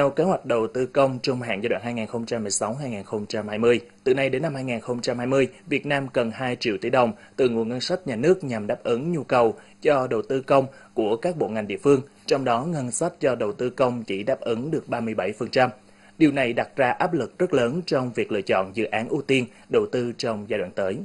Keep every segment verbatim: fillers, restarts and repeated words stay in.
Theo kế hoạch đầu tư công trung hạn giai đoạn hai nghìn không trăm mười sáu đến hai nghìn không trăm hai mươi, từ nay đến năm hai nghìn không trăm hai mươi, Việt Nam cần hai triệu tỷ đồng từ nguồn ngân sách nhà nước nhằm đáp ứng nhu cầu cho đầu tư công của các bộ ngành địa phương, trong đó ngân sách cho đầu tư công chỉ đáp ứng được ba mươi bảy phần trăm. Điều này đặt ra áp lực rất lớn trong việc lựa chọn dự án ưu tiên đầu tư trong giai đoạn tới.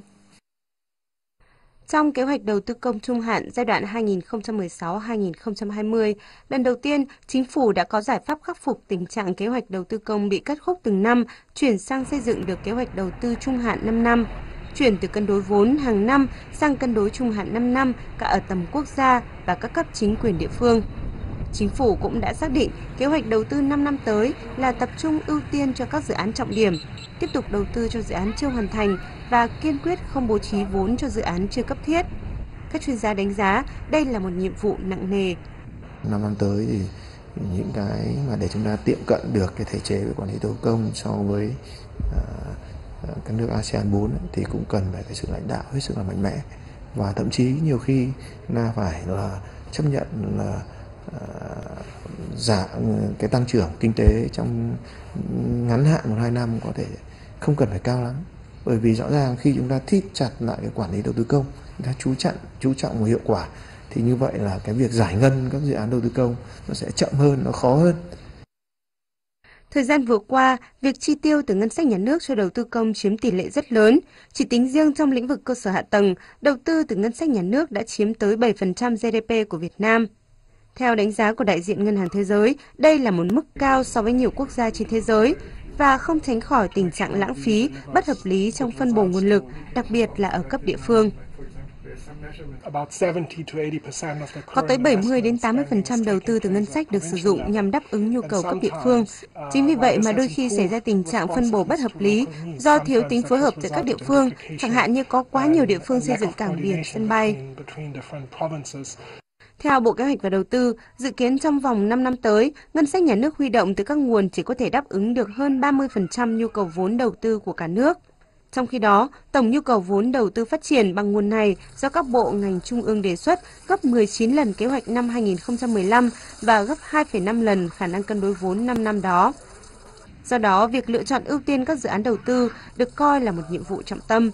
Trong kế hoạch đầu tư công trung hạn giai đoạn hai nghìn không trăm mười sáu đến hai nghìn không trăm hai mươi, lần đầu tiên, Chính phủ đã có giải pháp khắc phục tình trạng kế hoạch đầu tư công bị cắt khúc từng năm, chuyển sang xây dựng được kế hoạch đầu tư trung hạn năm năm, chuyển từ cân đối vốn hàng năm sang cân đối trung hạn năm năm cả ở tầm quốc gia và các cấp chính quyền địa phương. Chính phủ cũng đã xác định kế hoạch đầu tư năm năm tới là tập trung ưu tiên cho các dự án trọng điểm, tiếp tục đầu tư cho dự án chưa hoàn thành và kiên quyết không bố trí vốn cho dự án chưa cấp thiết. Các chuyên gia đánh giá đây là một nhiệm vụ nặng nề. Năm năm tới thì những cái mà để chúng ta tiệm cận được cái thể chế về quản lý đầu tư công so với uh, các nước a sê an bốn thì cũng cần phải cái sự lãnh đạo hết sức là mạnh mẽ, và thậm chí nhiều khi là phải là chấp nhận là uh, giảm cái tăng trưởng kinh tế trong ngắn hạn một hai năm có thể không cần phải cao lắm, bởi vì rõ ràng khi chúng ta thít chặt lại cái quản lý đầu tư công, chúng ta chú trọng chú trọng vào hiệu quả thì như vậy là cái việc giải ngân các dự án đầu tư công nó sẽ chậm hơn, nó khó hơn. Thời gian vừa qua, việc chi tiêu từ ngân sách nhà nước cho đầu tư công chiếm tỷ lệ rất lớn. Chỉ tính riêng trong lĩnh vực cơ sở hạ tầng, đầu tư từ ngân sách nhà nước đã chiếm tới bảy phần trăm giê đê pê của Việt Nam. Theo đánh giá của đại diện Ngân hàng Thế giới, đây là một mức cao so với nhiều quốc gia trên thế giới và không tránh khỏi tình trạng lãng phí, bất hợp lý trong phân bổ nguồn lực, đặc biệt là ở cấp địa phương. Có tới bảy mươi đến tám mươi phần trăm đầu tư từ ngân sách được sử dụng nhằm đáp ứng nhu cầu cấp địa phương. Chính vì vậy mà đôi khi xảy ra tình trạng phân bổ bất hợp lý do thiếu tính phối hợp giữa các địa phương, chẳng hạn như có quá nhiều địa phương xây dựng cảng biển, sân bay. Theo Bộ Kế hoạch và Đầu tư, dự kiến trong vòng năm năm tới, ngân sách nhà nước huy động từ các nguồn chỉ có thể đáp ứng được hơn ba mươi phần trăm nhu cầu vốn đầu tư của cả nước. Trong khi đó, tổng nhu cầu vốn đầu tư phát triển bằng nguồn này do các bộ ngành trung ương đề xuất gấp mười chín lần kế hoạch năm hai nghìn không trăm mười lăm và gấp hai phẩy năm lần khả năng cân đối vốn năm năm đó. Do đó, việc lựa chọn ưu tiên các dự án đầu tư được coi là một nhiệm vụ trọng tâm.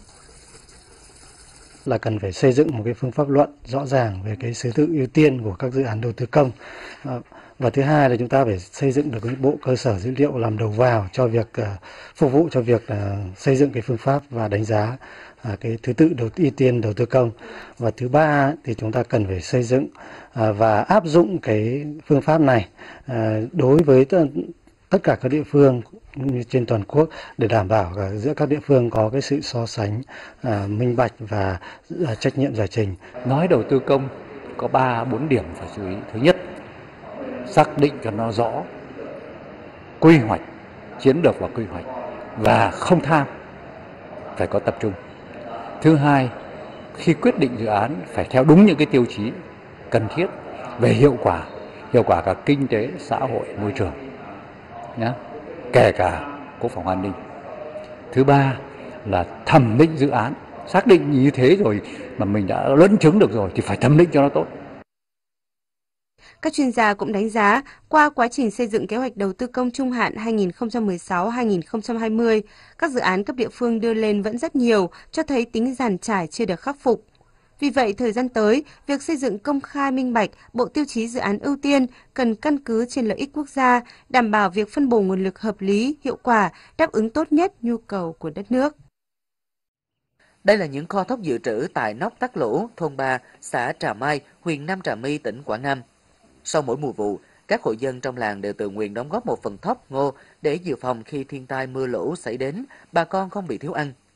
Là cần phải xây dựng một cái phương pháp luận rõ ràng về cái thứ tự ưu tiên của các dự án đầu tư công. Và thứ hai là chúng ta phải xây dựng được cái bộ cơ sở dữ liệu làm đầu vào cho việc uh, phục vụ cho việc uh, xây dựng cái phương pháp và đánh giá uh, cái thứ tự đầu ưu tiên đầu tư công. Và thứ ba thì chúng ta cần phải xây dựng uh, và áp dụng cái phương pháp này uh, đối với t- tất cả các địa phương như trên toàn quốc để đảm bảo cả giữa các địa phương có cái sự so sánh uh, minh bạch và uh, trách nhiệm giải trình. Nói đầu tư công có ba bốn điểm phải chú ý. Thứ nhất, xác định cho nó rõ quy hoạch, chiến lược và quy hoạch và không tham, phải có tập trung. Thứ hai, khi quyết định dự án phải theo đúng những cái tiêu chí cần thiết về hiệu quả, hiệu quả cả kinh tế, xã hội, môi trường, nhé, kể cả quốc phòng an ninh. Thứ ba là thẩm định dự án, xác định như thế rồi mà mình đã luận chứng được rồi thì phải thẩm định cho nó tốt. Các chuyên gia cũng đánh giá, qua quá trình xây dựng kế hoạch đầu tư công trung hạn hai nghìn không trăm mười sáu đến hai nghìn không trăm hai mươi, các dự án cấp địa phương đưa lên vẫn rất nhiều, cho thấy tính dàn trải chưa được khắc phục. Vì vậy, thời gian tới, việc xây dựng công khai minh bạch bộ tiêu chí dự án ưu tiên cần căn cứ trên lợi ích quốc gia, đảm bảo việc phân bổ nguồn lực hợp lý, hiệu quả, đáp ứng tốt nhất nhu cầu của đất nước. Đây là những kho thóc dự trữ tại nóc Tắc Lũ, thôn ba, xã Trà Mai, huyện Nam Trà My, tỉnh Quảng Nam. Sau mỗi mùa vụ, các hộ dân trong làng đều tự nguyện đóng góp một phần thóc, ngô để dự phòng khi thiên tai mưa lũ xảy đến, bà con không bị thiếu ăn.